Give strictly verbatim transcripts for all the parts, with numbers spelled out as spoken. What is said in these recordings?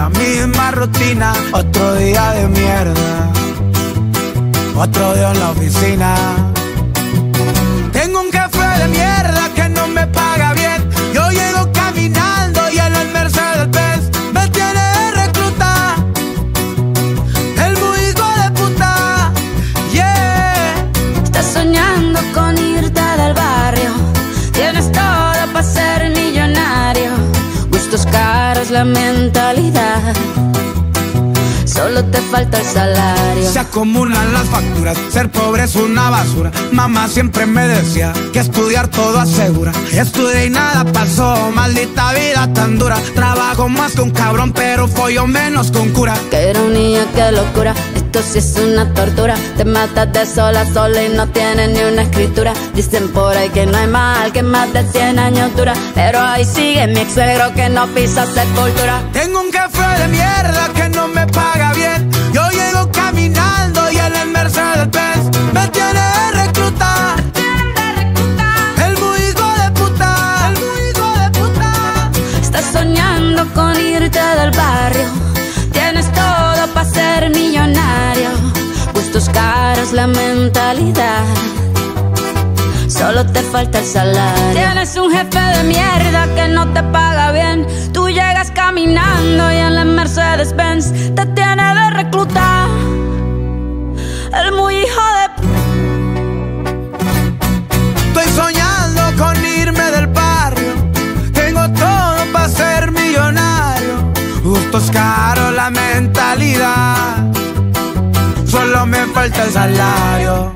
la misma rutina. Otro día de mierda, otro día en la oficina. Tengo un jefe de mierda que no me paga bien. Yo llego caminando y en el Mercedes-Benz me tiene de recluta. El muy hijo de puta, yeah. Estás soñando con irte del barrio. Tienes todo para ser millonario. Gustos caros, la mentalidad. Solo te falta el salario. Se acumulan las facturas, ser pobre es una basura. Mamá siempre me decía que estudiar todo asegura. Estudié y nada pasó, maldita vida tan dura. Trabajo más que un cabrón, pero follo menos con cura. Qué ironía, qué locura, esto sí es una tortura. Te matas de sola a sola y no tienes ni una escritura. Dicen por ahí que no hay mal que más de cien años dura, pero ahí sigue mi ex suegro que no pisa sepultura. Tengo un jefe de mierda que no me paga bien. Yo llego caminando y en el Mercedes-Benz me tiene de recluta. El muy hijo de puta, el muy hijo de puta. Estás soñando con irte del barrio. Tienes todo para ser millonario. Gustos caros, la mentalidad. Solo te falta el salario. Tienes un jefe de mierda que no te paga bien. Tú llegas caminando y en la Mercedes-Benz te tiene de recluta. El muy hijo de... Estoy soñando con irme del barrio. Tengo todo para ser millonario. Gustos caros, la mentalidad. Solo me falta el salario.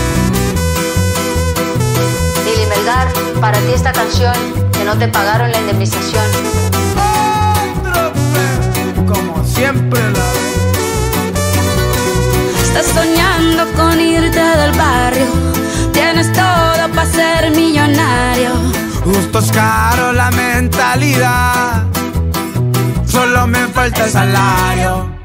Lili Melgar, para ti esta canción, que no te pagaron la indemnización. Otro pe, como siempre la vez. Estás soñando con irte del barrio. Tienes todo para ser millonario. Gustos caros, la mentalidad. Solo me falta el salario.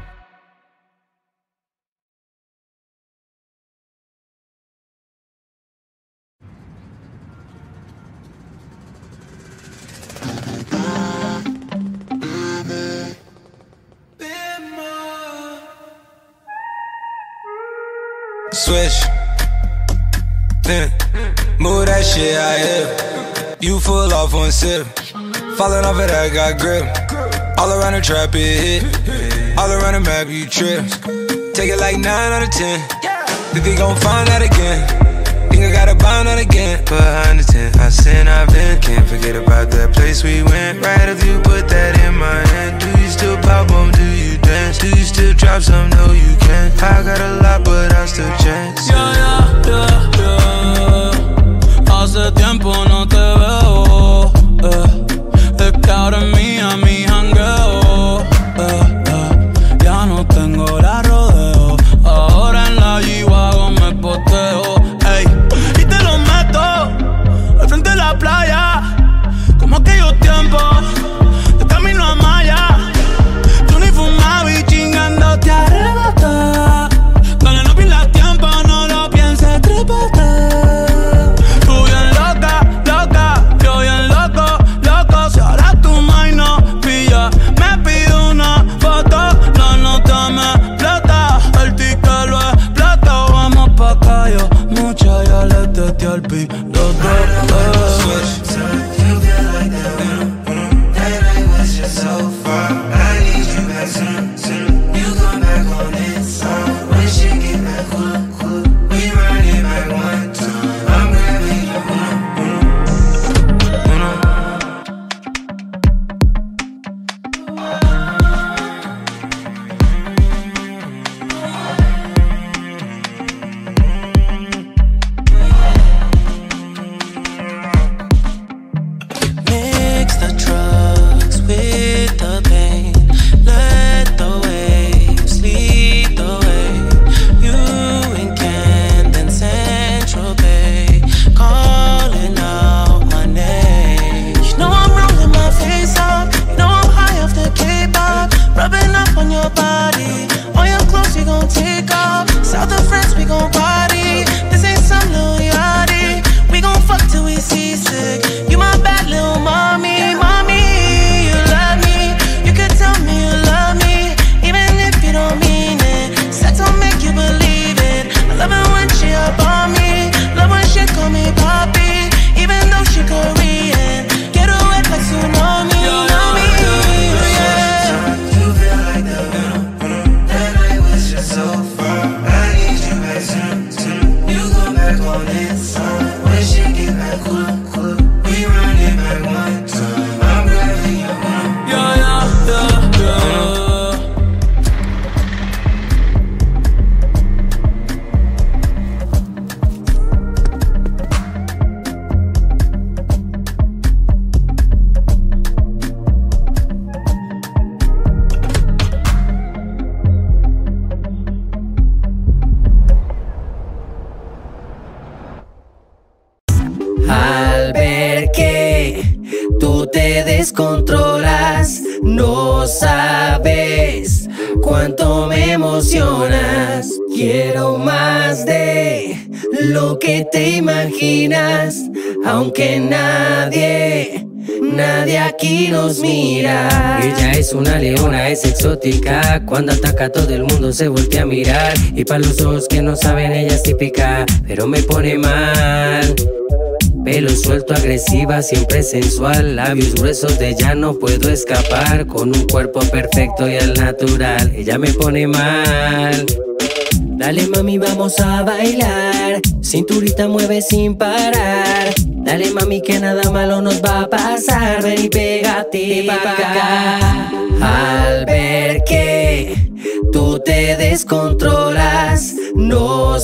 Switch, yeah. Move that shit out here. You full off one sip, falling off of that got grip. All around the trap it hit, all around the map you trip. Take it like nine out of ten. Think they gon' find that again? Think I gotta bind that again? Behind the tent, I sin, I've been. Can't forget about that place we went. Right after you put that in my hand. Do you still pop on? Do you dance? Do you still drop some? No, you can't. I got a lot, but I still chance. Yeah, yeah, yeah, yeah. Hace tiempo no te veo, eh. Es que ahora es mía mi jangueo, eh, eh. Ya no tengo la rodeo. Ahora en la G-Wagon me poteo, ey. Y te lo meto al frente de la playa, como aquellos tiempos de camino a Maya. Tú ni fumabas y chingando te arrebaté. Dale, no pierdas tiempo, no lo pienses, trépate. Tú bien loca, loca, yo bien loco, loco. Si ahora tu mind no pilla, me pide una foto. La nota me explota, el ticket lo explota. Vamos pa' acá, yo mucha, ya le testé al piloto. So far, I need you back soon, soon. You come back on this song. When shit get back cool, cool. We run it back one time. I'm grabbing you, uno, uno, mix the drugs with the pain. Let the te descontrolas, no sabes cuánto me emocionas. Quiero más de lo que te imaginas, aunque nadie, nadie aquí nos mira. Ella es una leona, es exótica. Cuando ataca todo el mundo se voltea a mirar. Y para los ojos que no saben ella es típica, pero me pone mal. Pelo suelto, agresiva, siempre sensual. Labios gruesos, de ella no puedo escapar. Con un cuerpo perfecto y al natural, ella me pone mal. Dale mami, vamos a bailar. Cinturita mueve sin parar. Dale mami que nada malo nos va a pasar. Ven y pégate pa' acá. Al ver que tú te descontrolas, no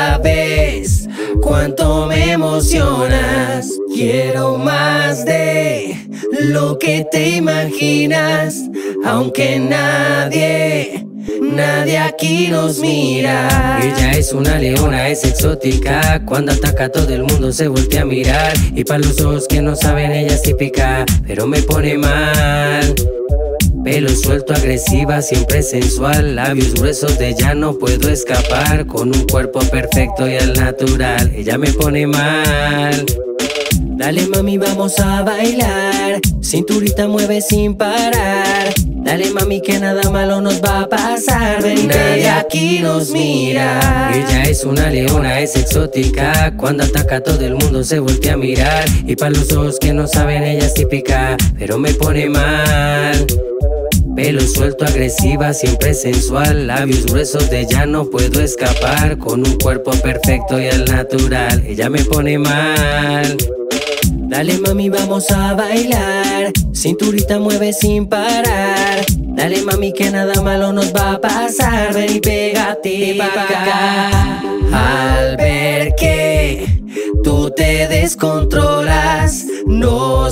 sabes cuánto me emocionas. Quiero más de lo que te imaginas, aunque nadie, nadie aquí nos mira. Ella es una leona, es exótica. Cuando ataca todo el mundo se voltea a mirar. Y para los ojos que no saben ella es típica, pero me pone mal. Pelo suelto, agresiva, siempre sensual. Labios gruesos, de ella no puedo escapar. Con un cuerpo perfecto y al natural, ella me pone mal. Dale mami, vamos a bailar. Cinturita mueve sin parar. Dale mami que nada malo nos va a pasar. Ven y nadie aquí nos mira. Ella es una leona, es exótica. Cuando ataca todo el mundo se voltea a mirar. Y para los ojos que no saben ella es típica, pero me pone mal. Pelo suelto, agresiva, siempre sensual. Labios gruesos, de ella no puedo escapar. Con un cuerpo perfecto y al natural, ella me pone mal. Dale mami, vamos a bailar. Cinturita mueve sin parar. Dale mami que nada malo nos va a pasar. Ven y pégate pa' acá. Al ver que tú te descontrolas, no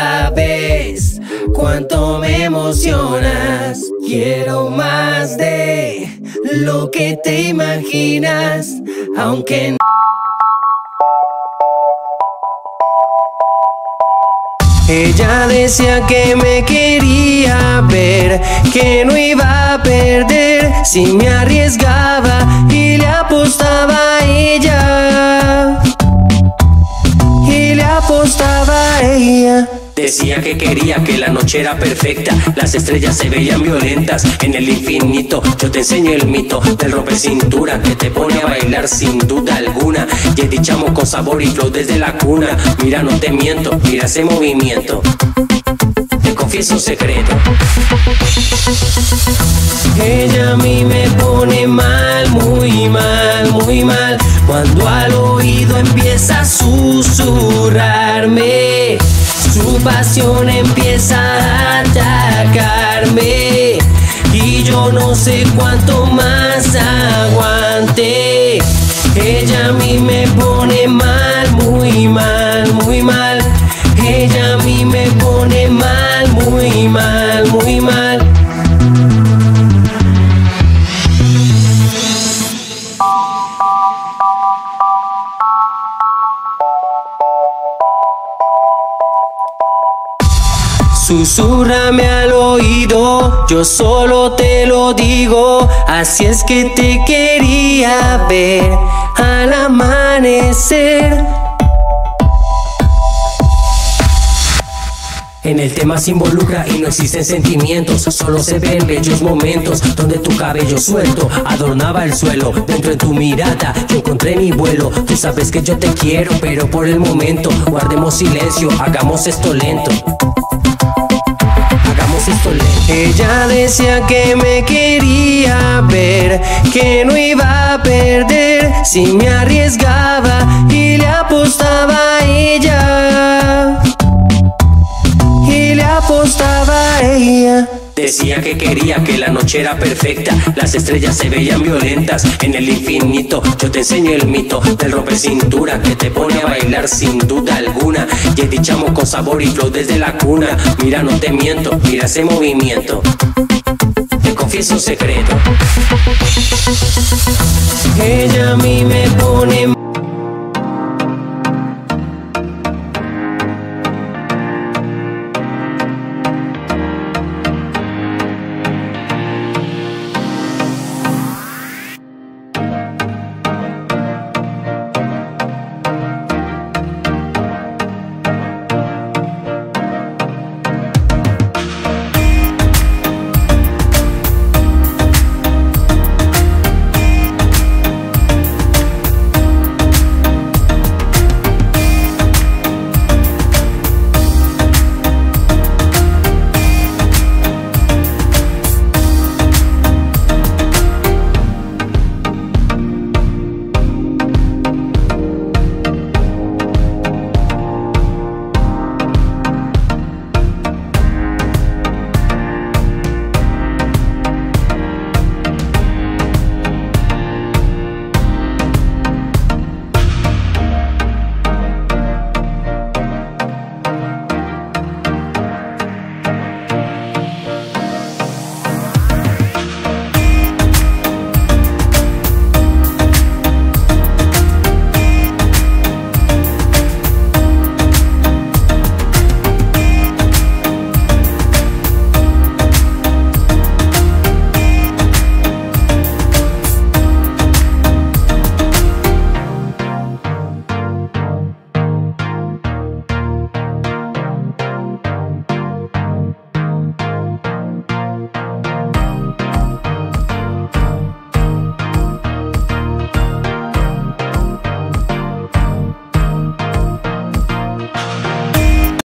sabes cuánto me emocionas. Quiero más de lo que te imaginas, aunque ella decía que me quería ver, que no iba a perder si me arriesgaba y le apostaba a ella. Y le apostaba a ella. Decía que quería, que la noche era perfecta. Las estrellas se veían violentas en el infinito. Yo te enseño el mito del romper cintura, que te pone a bailar sin duda alguna. Y he dichamos con sabor y flow desde la cuna. Mira, no te miento, mira ese movimiento. Te confieso un secreto. Ella a mí me pone mal, muy mal, muy mal. Cuando al oído empieza a susurrarme, su pasión empieza a atacarme. Y yo no sé cuánto más aguante. Ella a mí me pone mal, muy mal, muy mal. Ella a mí me pone mal, muy mal, muy mal. Susúrrame al oído, yo solo te lo digo. Así es que te quería ver al amanecer. En el tema se involucra y no existen sentimientos, solo se ven bellos momentos donde tu cabello suelto adornaba el suelo. Dentro de tu mirada yo encontré mi vuelo. Tú sabes que yo te quiero, pero por el momento guardemos silencio, hagamos esto lento. Hagamos esto lento. Ella decía que me quería ver, que no iba a perder si me arriesgaba y le apostaba a ella. Y le apostaba a ella. Decía que quería, que la noche era perfecta. Las estrellas se veían violentas en el infinito. Yo te enseño el mito del romper cintura, que te pone a bailar sin duda alguna. Y he dichamos con sabor y flow desde la cuna. Mira, no te miento, mira ese movimiento. Te confieso un secreto. Ella a mí me pone